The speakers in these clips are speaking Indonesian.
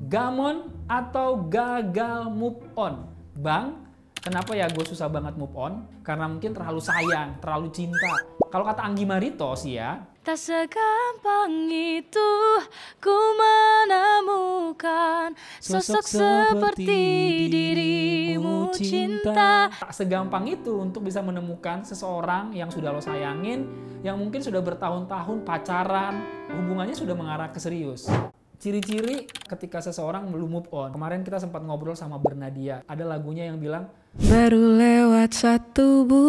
gamon atau gagal move on? Bang, kenapa ya gue susah banget move on? Karena mungkin terlalu sayang, terlalu cinta. Kalau kata Anggi Marito sih ya, tak segampang itu ku menemukan sosok seperti dirimu cinta. tak segampang itu untuk bisa menemukan seseorang yang sudah lo sayangin, yang mungkin sudah bertahun-tahun pacaran, hubungannya sudah mengarah ke serius. Ciri-ciri ketika seseorang belum move on. Kemarin kita sempat ngobrol sama Bernadia. Ada lagunya yang bilang, Baru lewat 1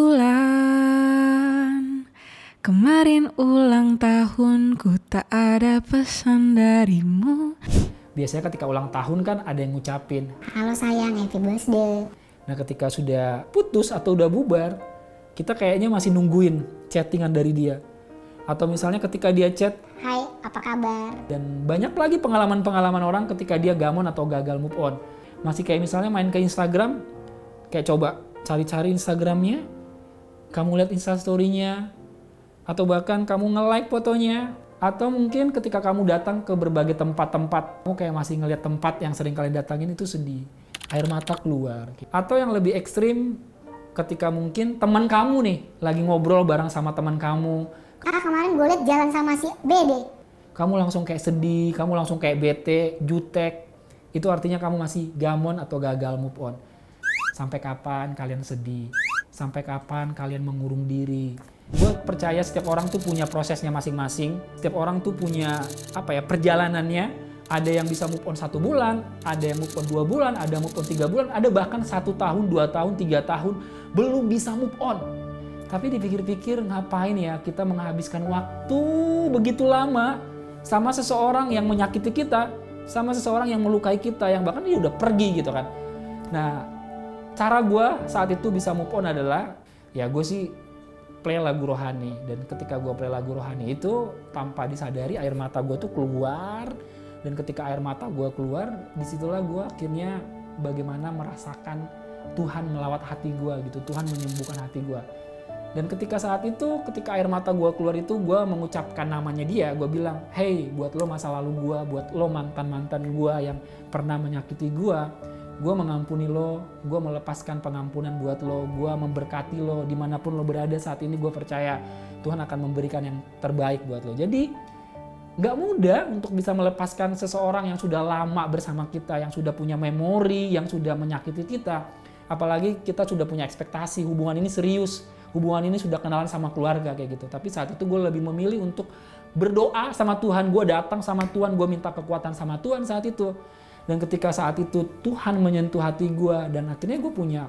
bulan, kemarin ulang tahunku, tak ada pesan darimu. biasanya ketika ulang tahun kan ada yang ngucapin, halo sayang, happy birthday. nah ketika sudah putus atau udah bubar, kita kayaknya masih nungguin chattingan dari dia. Atau misalnya ketika dia chat, Hai, apa kabar? dan banyak lagi pengalaman-pengalaman orang ketika dia gamon atau gagal move on. Masih kayak misalnya main ke Instagram, kayak coba cari-cari Instagramnya, kamu lihat Instastory-nya, atau bahkan kamu nge-like fotonya, atau mungkin ketika kamu datang ke berbagai tempat-tempat, kamu kayak masih ngelihat tempat yang sering kalian datangin itu sedih, air mata keluar. Atau yang lebih ekstrim, ketika mungkin teman kamu nih lagi ngobrol bareng sama teman kamu, Kemarin gue liat jalan sama si Bede. kamu langsung kayak sedih, kamu langsung kayak bete, jutek. Itu artinya kamu masih gamon atau gagal move on. Sampai kapan kalian sedih? Sampai kapan kalian mengurung diri? Gue percaya setiap orang tuh punya prosesnya masing-masing. Setiap orang tuh punya perjalanannya. Ada yang bisa move on 1 bulan, ada yang move on 2 bulan, ada yang move on 3 bulan, ada bahkan 1 tahun, 2 tahun, 3 tahun belum bisa move on. Tapi dipikir-pikir ngapain ya kita menghabiskan waktu begitu lama sama seseorang yang menyakiti kita, sama seseorang yang melukai kita, yang bahkan dia udah pergi gitu kan. Nah, cara gue saat itu bisa move on adalah, ya gue sih play lagu rohani. Dan ketika gue play lagu rohani itu, tanpa disadari air mata gue tuh keluar. Dan ketika air mata gue keluar, disitulah gue akhirnya bagaimana merasakan Tuhan melawat hati gue gitu, Tuhan menyembuhkan hati gue. Dan ketika saat itu, ketika air mata gue keluar itu, gue mengucapkan namanya dia. Gue bilang, hey, buat lo masa lalu gue, buat lo mantan-mantan gue yang pernah menyakiti gue mengampuni lo, gue melepaskan pengampunan buat lo, gue memberkati lo, dimanapun lo berada saat ini. Gue percaya Tuhan akan memberikan yang terbaik buat lo. Jadi, gak mudah untuk bisa melepaskan seseorang yang sudah lama bersama kita, yang sudah punya memori, yang sudah menyakiti kita. Apalagi kita sudah punya ekspektasi, hubungan ini serius. Hubungan ini sudah kenalan sama keluarga kayak gitu. Tapi saat itu gue lebih memilih untuk berdoa sama Tuhan. Gue datang sama Tuhan, gue minta kekuatan sama Tuhan saat itu. Dan ketika saat itu Tuhan menyentuh hati gue, dan akhirnya gue punya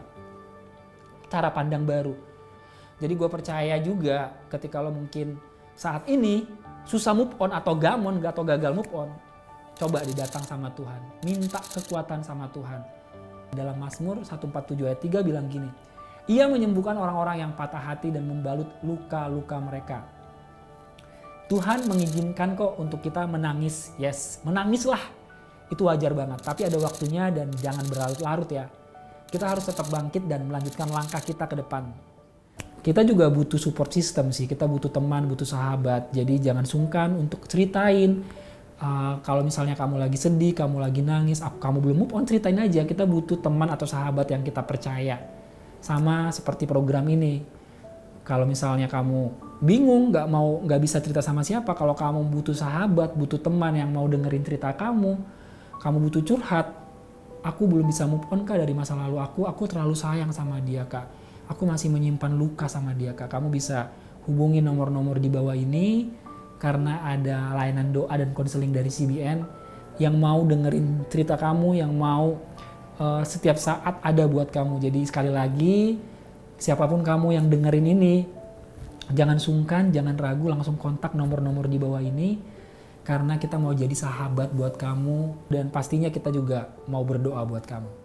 cara pandang baru. Jadi gue percaya juga ketika lo mungkin saat ini susah move on atau gamon atau gagal move on, coba didatang sama Tuhan. Minta kekuatan sama Tuhan. Dalam Mazmur 147 ayat 3 bilang gini, Ia menyembuhkan orang-orang yang patah hati dan membalut luka-luka mereka. Tuhan mengizinkan kok untuk kita menangis. Yes, menangislah. Itu wajar banget. Tapi ada waktunya dan jangan berlarut-larut ya. Kita harus tetap bangkit dan melanjutkan langkah kita ke depan. Kita juga butuh support system sih. Kita butuh teman, butuh sahabat. Jadi jangan sungkan untuk ceritain. Kalau misalnya kamu lagi sedih, kamu lagi nangis, kamu belum move on, ceritain aja. Kita butuh teman atau sahabat yang kita percaya. Sama seperti program ini, kalau misalnya kamu bingung, nggak bisa cerita sama siapa, kalau kamu butuh sahabat, butuh teman yang mau dengerin cerita kamu butuh curhat, aku belum bisa move on kak dari masa lalu aku terlalu sayang sama dia kak, aku masih menyimpan luka sama dia kak, kamu bisa hubungi nomor-nomor di bawah ini, karena ada layanan doa dan konseling dari CBN yang mau dengerin cerita kamu, yang mau setiap saat ada buat kamu. Jadi sekali lagi, siapapun kamu yang dengerin ini, jangan sungkan, jangan ragu, langsung kontak nomor-nomor di bawah ini, karena kita mau jadi sahabat buat kamu, dan pastinya kita juga mau berdoa buat kamu.